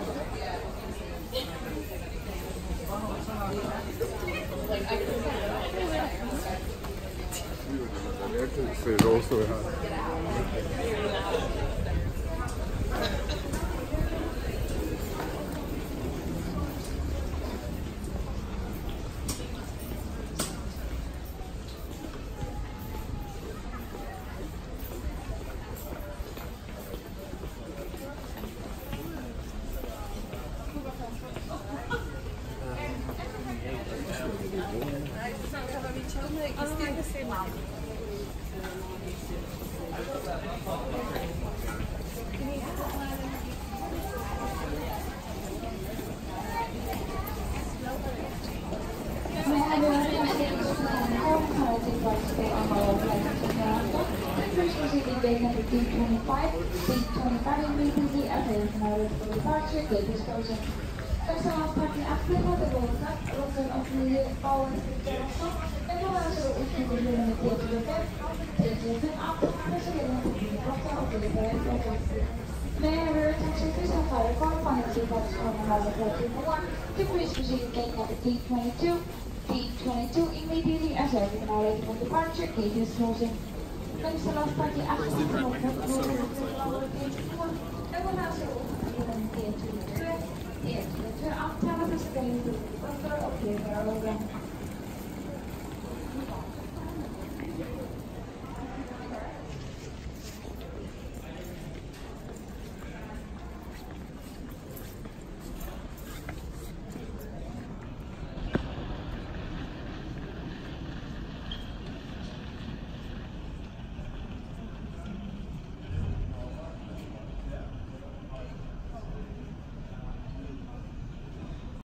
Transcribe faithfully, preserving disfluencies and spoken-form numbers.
Se rosto ja. D twenty-five, D twenty-five immediately available for departure, gate is closing. Personal parking applicable, the road up, road of the ball and the terrace, and the last road is to be limited to the bed, take your pin up, president of the doctor of the bed, May I have your attention please have fire car, final departs from another fourteen one, to please proceed gate number D twenty-two, D twenty-two immediately as everything already for departure, gate is closing. Thanks a lot for the afternoon.